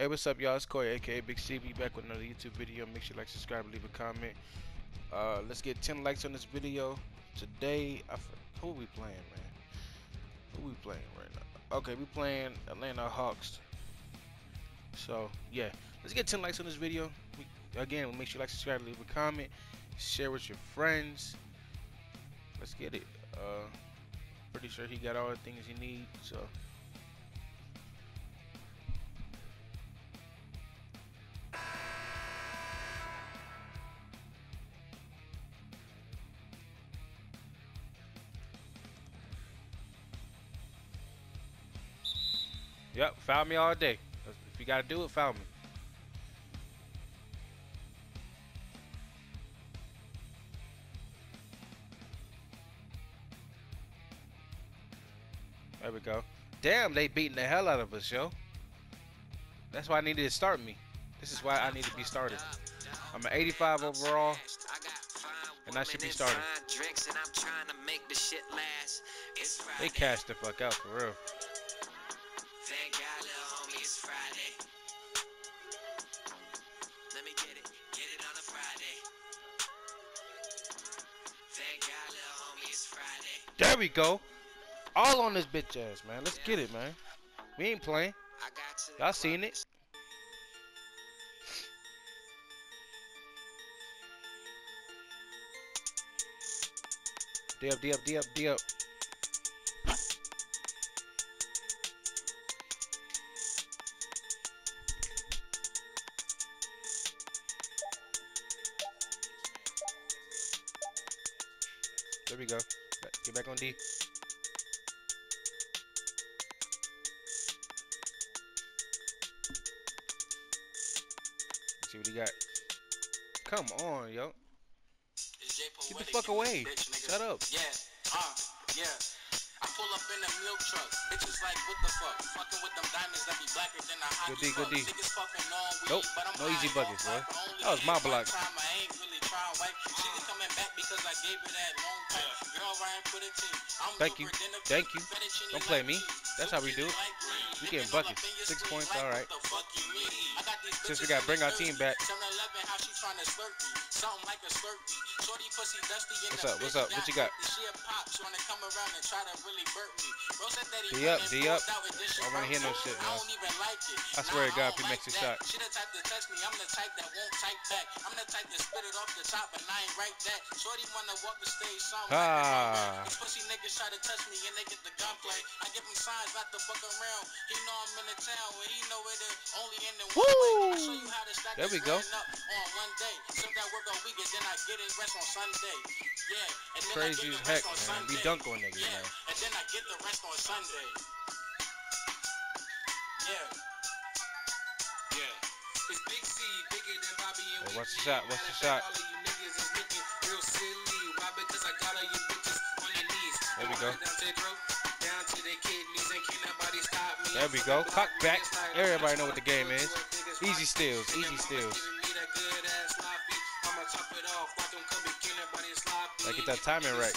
Hey, what's up, y'all? It's Corey, aka Big CB, back with another YouTube video. Make sure you like, subscribe, leave a comment. Let's get 10 likes on this video. Today, who are we playing, man? Who we playing right now? Okay, we playing Atlanta Hawks. So, yeah, let's get 10 likes on this video. Again, make sure you like, subscribe, leave a comment, share with your friends. Let's get it. Pretty sure he got all the things he needs, so. Yep, foul me all day. If you gotta do it, foul me. There we go. Damn, they beating the hell out of us, yo. That's why I needed to start me. This is why I need to be started. I'm an 85 overall, and I should be starting. They cashed the fuck out, for real. Thank God, little homie, it's Friday. Let me get it on a Friday. Thank God, little homie, it's Friday. There we go. All on this bitch ass, man. Let's get it, man. We ain't playing. Y'all seen it. D up, D up, D up, D up. There we go. Get back on D. Let's see what he got. Come on, yo. Get the fuck away. Shut up. Yeah, yeah. I pull up in a milk truck. Bitches like, what the fuck? Fucking with them diamonds that be blacker than a hockey Good D, good D. Niggas fucking on weed, Nope, but I'm no easy high buckets, on boy. crack for only That was my one block. time. I ain't really trying white. She just coming back because I gave her that long pipe. Girl, Ryan put a team. I'm Thank you. Thank you. Don't play me. That's how we do it. We getting buckets. 6 points, alright. Since we gotta bring our team back. What's up? What's up? What you got? D up, D up. I don't wanna hear no shit, man. I swear to God, if he makes a shot. She the type to touch me, I'm the type that won't type back. I'm the type to spit it off the top, and I ain't right that. Shorty wanna walk the stage, something like these pussy niggas try to touch me and they get the gunplay. I give him signs not to fuck around. He know I'm in the town, and he know it only in the one way. I show you how to stack There we this go. up on one day. Some that work on weekend, then I get it rest on Sunday. Yeah, and then Crazy I as get the heck, rest on man. We Sunday. dunk on niggas, Yeah, man. and then I get the rest on Sunday. Yeah. Yeah. It's Big C, bigger than Bobby and Hey, what's the shot? What's the shot? all of you niggas is looking real silly. Why? Because I got all you bitches on your knees. There we go. Down to the throat, down to the kidneys, and can't nobody stop me. There we go. Cock back. Everybody know what the game is. Easy steals. Easy steals. Gotta get that timing right.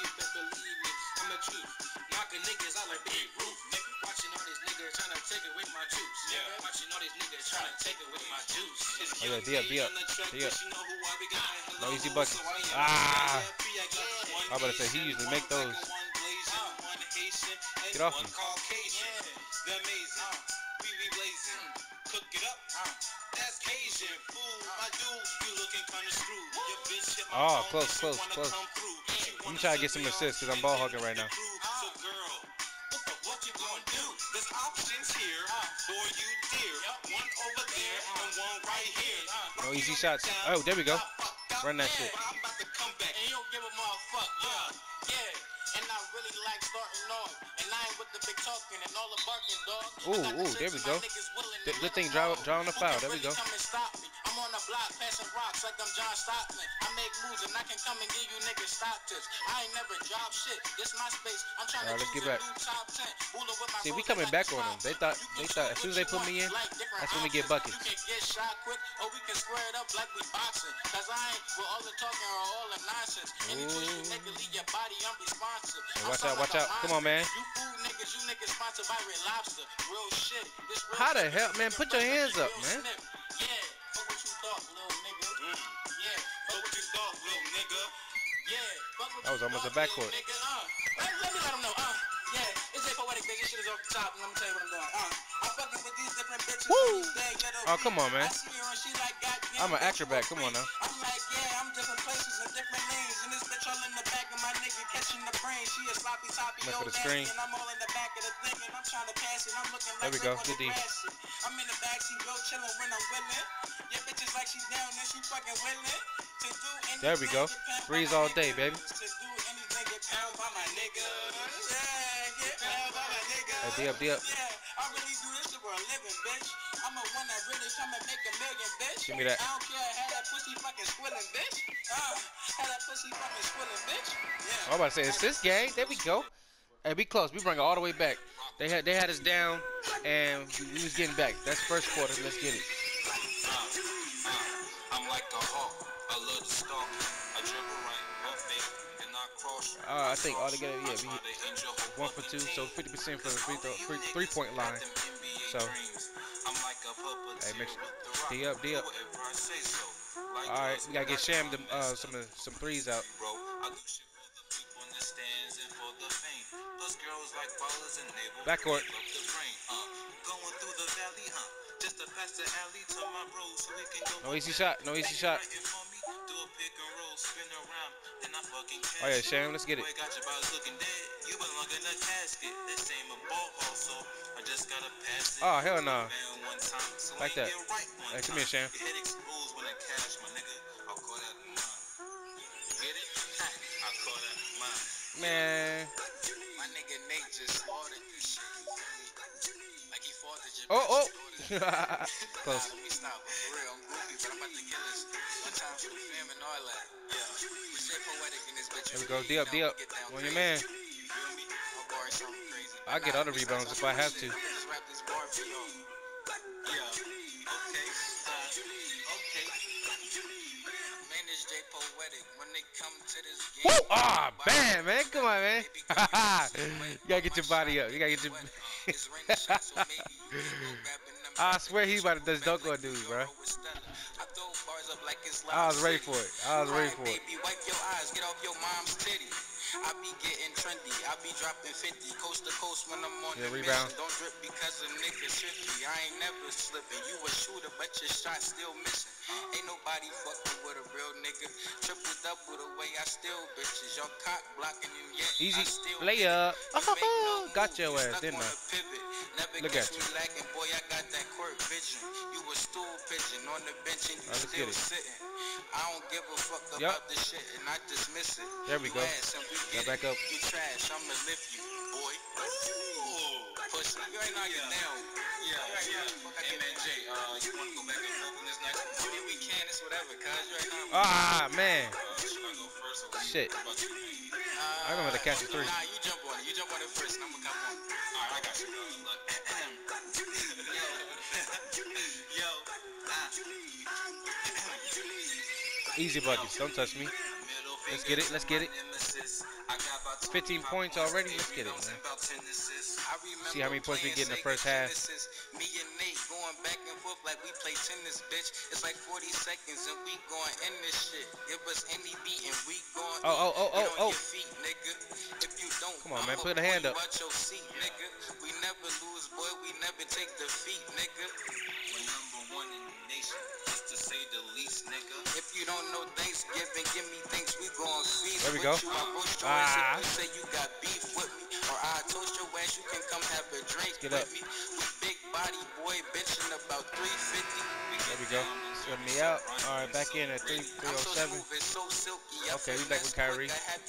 Oh yeah, D up, D up, D up. No easy buckets. Ah! I was about to say, he usually make those. Get off me. Oh, close, close, close. I'm trying to get some assists because I'm ball hogging right now. No easy shots. Oh, there we go. Run that shit. Ooh, ooh, there we go. Good thing drawing the foul. There we go. I'm on a block, passing rocks like I'm John Stockton. I make moves and I can come and give you niggas stock tips. I ain't never dropped shit. This my space. I'm trying to let's choose get back. a new top 10. See, we coming back on them. They thought as soon as they put me in, that's when we get buckets. You can get shot quick or we can square it up like we boxing. Cause I ain't with all the talking or all the nonsense. Any push you nigga leave your body unresponsive. Hey, watch out. Come on, man. You fool niggas, you niggas sponsored by Red Lobster. Real shit. This real How the hell, man? Put your hands up, man. Yeah, fuck what you thought, little nigga. Yeah, fuck what you thought, little nigga. Yeah, fuck what That was you almost a thought, backcourt. little nigga. Let me let them know. Yeah, it's a poetic thing. This shit is off the top, and I'm gonna tell you what I'm doing. I'm fucking with these different bitches. Woo! Day, Oh, come on, man. I see her and she like, I'm an acrobat. Come on now. I'm like, yeah, I'm different places and different lanes. And this bitch all in the back of my nigga catching the brain. She a sloppy toppy Look for old the screen. and I'm all in the back of the thing. And I'm trying to pass it. I'm looking like There we go. Rick on Good the D. grass shit. I'm in the backseat, real chillin' when I'm willing. Your bitch is like she's down and she fucking willing to do anything. There we go. Threes all day, baby. To do anything, get pound by my nigga. Yeah, get pound by my nigga. Hey, D up. Yeah, I really do this shit for a living, bitch. I'm a one that really come and make a million, bitch. Give me that. I don't care, had that pussy fucking squilling, bitch. Had that pussy fucking squilling, bitch. Yeah. I'm about to say assist gang. There we go. Hey, we close. We bring it all the way back. They had us down, and we was getting back. That's first quarter. Let's get it. I'm like a hawk. I love the stalk. I dribble right, one fake, and I cross. I think altogether, yeah, we 1 for 2, so 50% for the three-point line. So, hey, make sure D up. All right, we gotta get Sham some threes out. Backcourt. No easy shot. Oh yeah, Sham, let's get it. Oh hell no. Like that. Hey, come here, Sham. Man. My nigga Nate just ordered this shit. Like he fought the Oh. Close. Let me stop. For real, I'm goofy, but I'm about to kill this. One time for the fam and all that. Yeah. We say poetic in this bitch. There we go. D up. On your man. I get other rebounds if I have to. Just rap this bar for y'all. Yeah. Okay. Man, this J Poetic. When they come to this game. Woo! Ah, bam, man. Come on, man. You gotta get your body up. You gotta get your. I swear he about to just dunk on dude, bro. I was ready for it. Baby, wipe your eyes, get off your mom's titty. I be getting trendy, I be dropping 50 coast to coast when I'm on the rebound. mission. Don't drip because a nigga shifty. I ain't never slipping. You a shooter, but your shot still missing. Ain't nobody fucking with a real nigga. Triple double the way I still bitches. Your cock blocking you yet. Easy. I still Lay up. Got your ass, didn't I? Look at you. Lacking, boy, I got that court vision. You a stool pigeon on the bench and you still sitting. I don't give a fuck about this shit and I dismiss it. There we go. Got back up. You trash, I'ma lift you, boy. Pussy, you ain't not getting down. Yeah. Hey man, Jay, you wanna go back and forth on this next one? I mean, we can, it's whatever, cuz you ain't not. Ah, man. Should I go first or Shit. I remember the catch of three. Nah, you jump on it first and I'm gonna come on. Alright, I got you, bro. Look. Easy buckets. Don't touch me. Let's get it. 15 points already. Let's get it, man. See how many points we get in the first half. Me and Nate going back and forth like we play tennis, bitch. It's like 40 seconds and we going in this shit. Give us any beat and we going Oh. feet, nigga. If you don't, Come on, man. Put a hand up. watch your seat, nigga. We never lose, boy. We never take defeat, nigga. We're #1 in the nation, just to say the least, nigga. If you don't know Thanksgiving, give me thanks. We gon' feast. There we go. You, I roast your ass if you say you got beef with me, or I toast your ass. You can come have a drink Get with up. me. We big body boy, benching about 350. There we go. Sweat me out. All right, back in at 307. Okay, we back with Kyrie.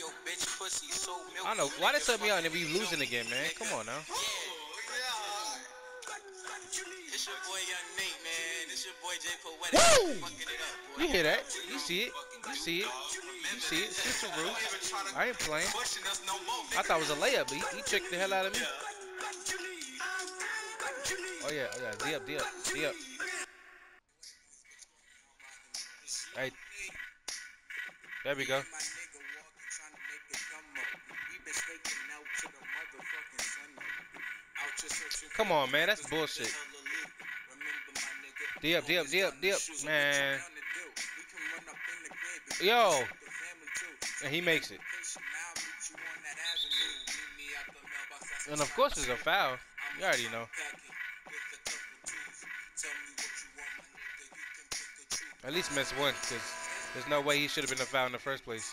I don't know. Why they set me out and then we losing again, man? Come on now. It's your boy boy Young Nate, man. This your boy J Poetic. Woo! Fucking it up, boy. You hear that? You see it? You see it? You see it? Switch the rules. I ain't playing. I thought it was a layup, but he tricked the hell out of me. Oh yeah, oh yeah. D up, D up, D up. Hey. There we go. Come on, man. That's bullshit. D up, D up, D up, D up. Man. Yo. And he makes it. And of course it's a foul. You already know. At least miss one, because there's no way he should have been a foul in the first place.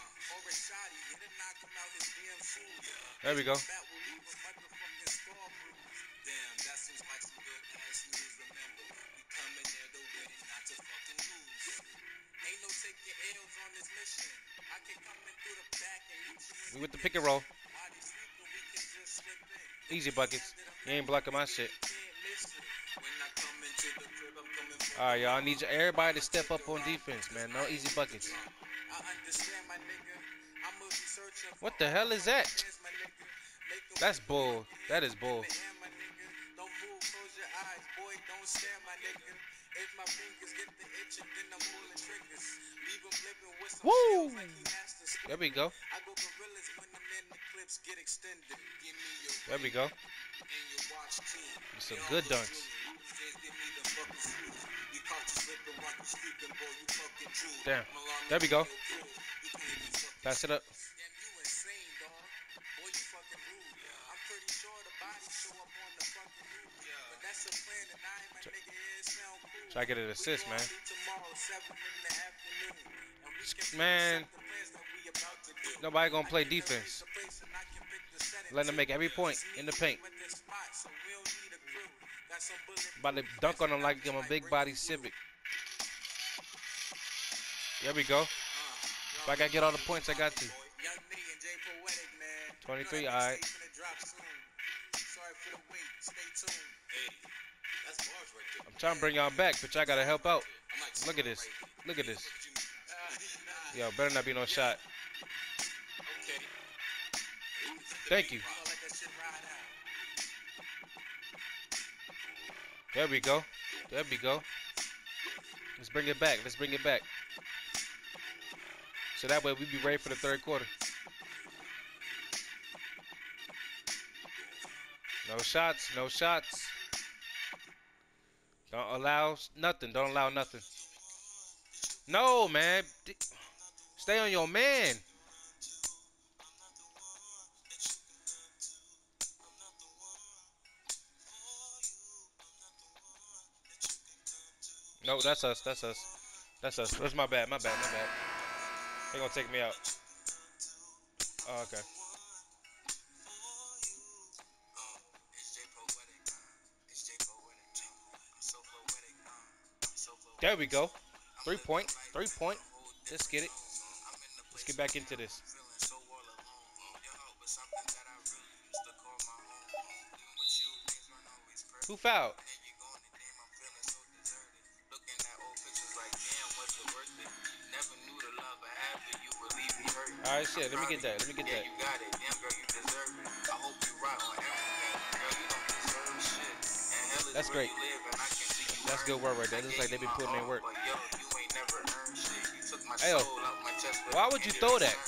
There we go. We with the pick and roll. Easy buckets. You ain't blocking my shit. Alright, y'all. I need everybody to step up on defense, man. No easy buckets. What the hell is that? That's bull. That is bull. Woo! There we go. There we go. Some good dunks. Damn. There we go. Pass it up. Try to get an assist, man. Man, nobody gonna play defense. Let them make every point in the paint. About to dunk on him like I'm a big body Civic. There we go. If I gotta get all the points, I got to. 23, alright. I'm trying to bring y'all back, but y'all gotta help out. Look at this. Look at this. Yo, better not be no shot. Thank you. There we go. There we go. Let's bring it back. Let's bring it back. So that way we be ready for the third quarter. No shots. No shots. Don't allow nothing. Don't allow nothing. No, man. Stay on your man. No, that's us. That's us. That's us. That's my bad. My bad. My bad. They're gonna take me out. Oh, okay. There we go. 3 point. 3 point. Let's get it. Let's get back into this. Who fouled? Alright, shit. Let me get that. Let me get that. That's great. That's good work right there. Looks like they've been putting in work. Hey, yo, why would you throw that?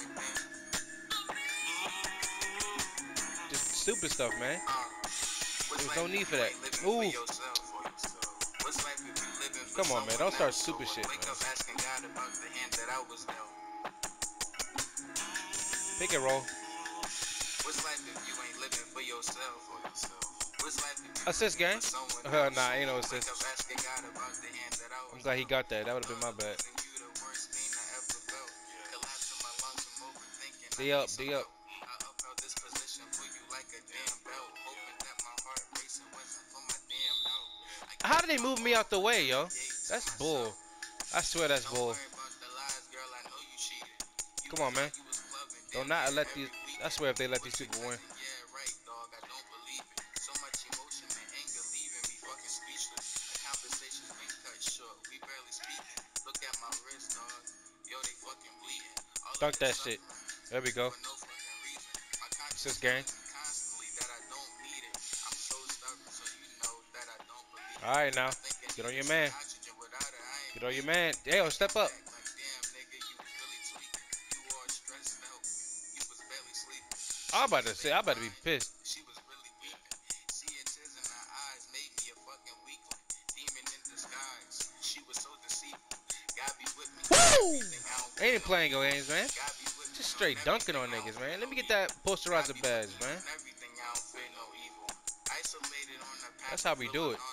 Just stupid stuff, man. There's no need for that. Ooh. Come on, man. Don't start stupid shit, man. Pick and roll. Assist game? Nah, ain't no assist. I'm glad he got that. That would have been my bad. D up, D up. How did they move me out the way, yo? That's bull. I swear that's bull. Come on, man. Don't not let these. I swear if they let these people win. Dunk that shit. There we go. Assist game. Alright now. Get on your man. Get on your man. Yo, step up. I'm about to say, I better be pissed. Woo! Ain't playing your games, man. Just straight dunking on niggas, man. Let me get that posterizer badge, man. That's how we do it.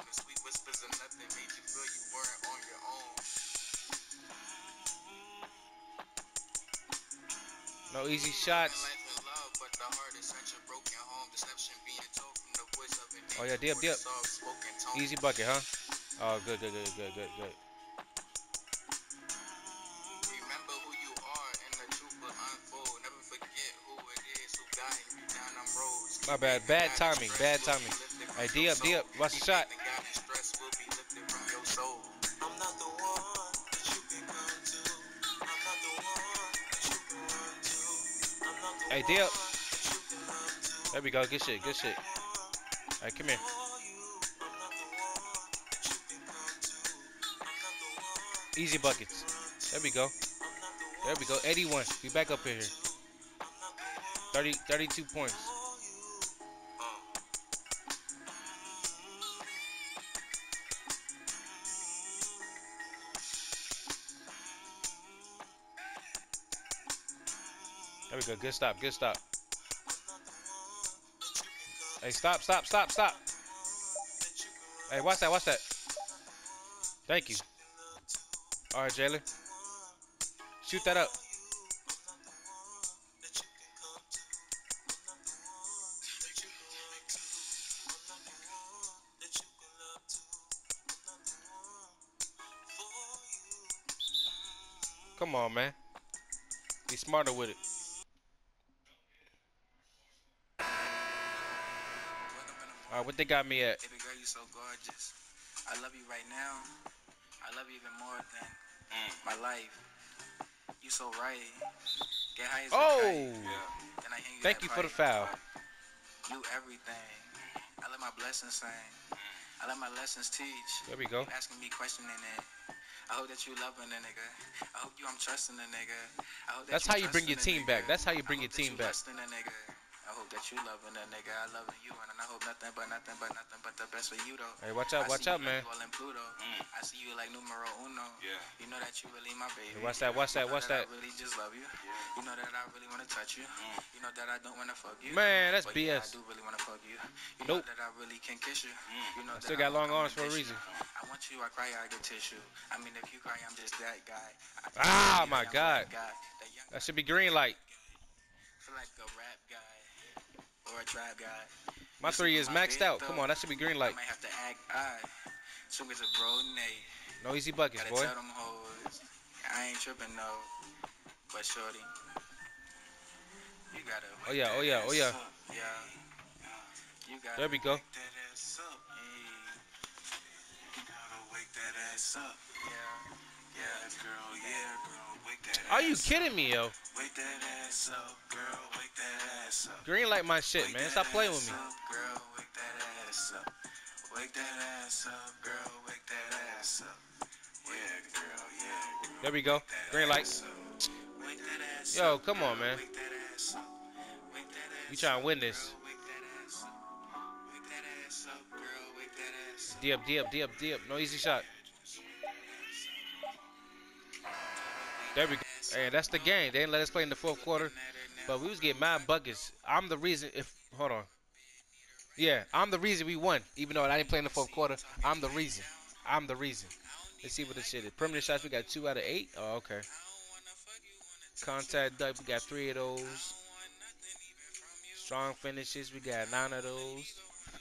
No easy shots. Oh yeah, dip. Easy bucket, huh? Oh, good. My bad. Bad timing. Hey, D up. Watch the shot. Hey, D up. There we go. Good shit. Hey, come here. Easy buckets. There we go. 81. We back up in here. 32 points. There we go. Good stop. Hey, stop. Hey, watch that. Thank you. All right, Jalen. Shoot that up. Come on, man. Be smarter with it. All right, what they got me at? Baby girl, you so gorgeous. I love you right now. I love you even more than my life. You so right. Get high as a kite. Then I hand you Thank you for the foul. You everything. I let my blessings sing. I let my lessons teach. There we go. You asking me questioning it. I hope that you loving the nigga. I hope I'm trusting the nigga. I hope that That's how you bring your team back. That's how you bring your team back. I hope that you loving that nigga. I loving you, and I hope nothing but the best for you though. Hey, watch out, man. Like Pluto. I see you like numero uno. Yeah. You know that you really my baby. Hey, watch that. I really just love you. Yeah. You know that I really wanna touch you. You know that I don't wanna fuck you. Man, that's but BS. Yeah, I do really wanna fuck you. You know that I really can kiss you. You know I still got long arms for a reason. I want you. I cry. I get tissue. I mean, if you cry, I'm just that guy. Ah, my God. That should be green light. Feel like a rap guy. Or a trap guy. My 3 is maxed out. Come on, that should be green light. I might have to act soon as a bro Nate. No easy buckets, boy. Tell them hoes. I ain't tripping no. But shorty, you gotta. Oh yeah. Yeah. You gotta. There we go. You gotta wake that ass up. Yeah, girl. Wake that ass up. Are you kidding me, yo? Wake that ass up, girl. Wake that ass up. Green light my shit, man. Stop playing with me. Girl, wake that ass up. Wake that ass up, girl. Wake that ass up. Yeah, girl. There we go. Green light. Wake that ass Yo, come on, man. Wake that ass up. Wake that ass You trying to win this? Wake that ass up. Wake that ass up, girl. Wake that ass up. D up. No easy shot. There we go. Hey, that's the game. They didn't let us play in the fourth quarter, but we was getting mad buckets. I'm the reason. Hold on. Yeah, I'm the reason we won. Even though I didn't play in the fourth quarter, I'm the reason. Let's see what this shit is. Perimeter shots, we got 2 out of 8. Oh, okay. Contact dunk, we got 3 of those. Strong finishes, we got 9 of those.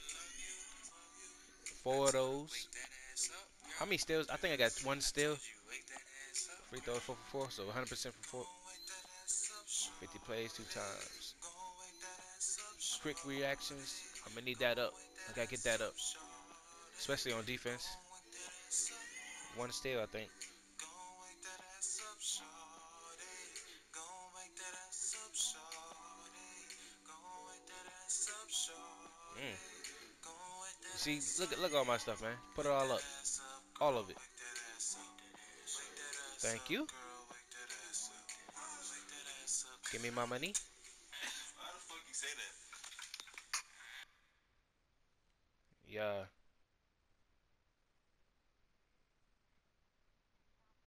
4 of those. How many steals? I think I got 1 steal. Free throw 4 for 4, so 100% for 4. 50 plays 2 times. Quick reactions. I'm gonna need that up. I gotta get that up, especially on defense. 1 steal, I think. See, look at all my stuff, man. Put it all up. All of it. Thank you. Give me my money. Why the fuck you say that? Yeah.